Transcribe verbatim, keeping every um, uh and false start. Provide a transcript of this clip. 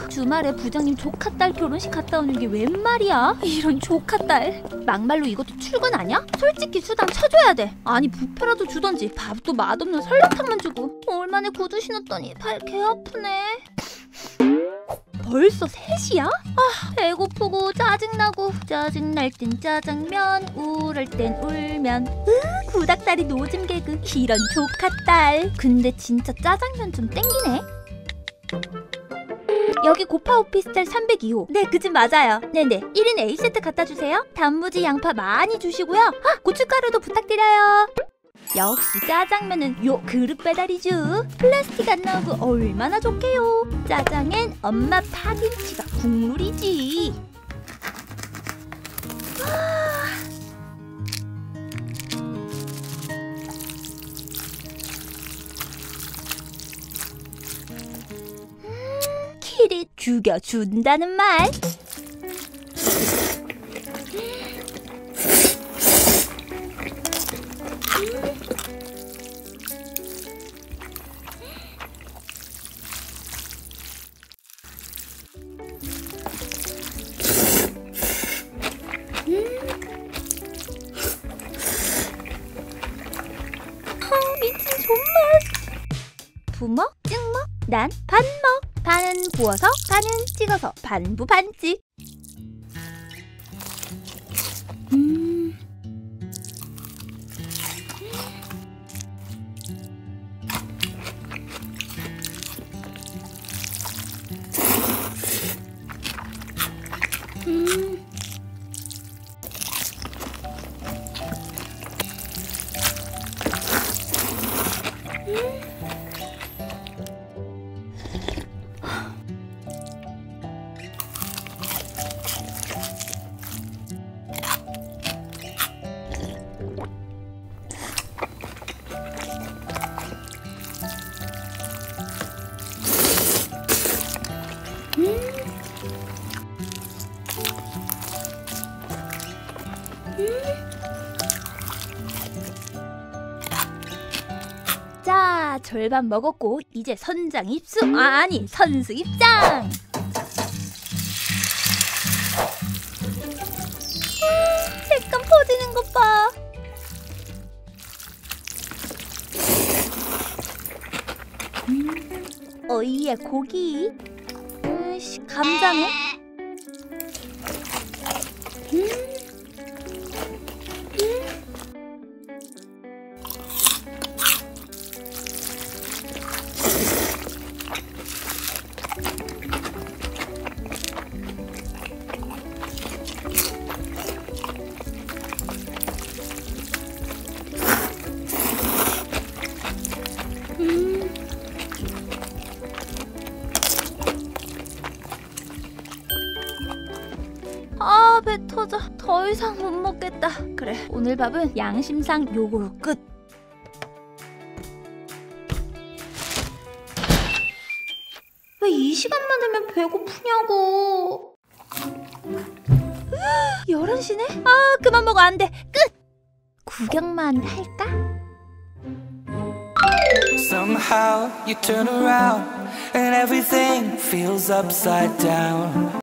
주말에 부장님 조카딸 결혼식 갔다 오는 게 웬 말이야? 이런 조카딸. 막말로 이것도 출근 아니야? 솔직히 수당 쳐줘야 돼. 아니 부페라도 주던지 밥도 맛없는 설렁탕만 주고. 얼마나 구두 신었더니 발 개 아프네. 벌써 세 시야? 아, 배고프고 짜증나고. 짜증날 땐 짜장면, 우울할 땐 울면. 으, 구닥다리 노즘 개그. 이런 조카딸. 근데 진짜 짜장면 좀 땡기네. 여기 고파 오피스텔 삼백이 호. 네, 그 집 맞아요. 네네, 일 인 에이 세트 갖다 주세요. 단무지 양파 많이 주시고요. 아, 고춧가루도 부탁드려요. 역시 짜장면은 요 그릇 배달이죠. 플라스틱 안 나오고 얼마나 좋게요. 짜장엔 엄마 파김치가 국물이지. 음, 키리 죽여준다는 말. 미친 존맛. 부먹, 찍먹, 난 반먹. 반은 구워서, 반은 찍어서 반부 반찍. 음. 음. 자, 절반 먹었고 이제 선장 입수. 아, 아니 선수 입장. 색감 퍼지는 것 봐. 음, 어이야 고기. 으이씨, 감자네. 음. 아, 배 터져. 더 이상 못 먹겠다. 그래, 오늘 밥은 양심상 요거로 끝. 왜 이 시간만 되면 배고프냐고. 열한 시네? 아, 그만 먹어. 안 돼. 끝! 구경만 할까? Somehow you turn around and everything feels upside down.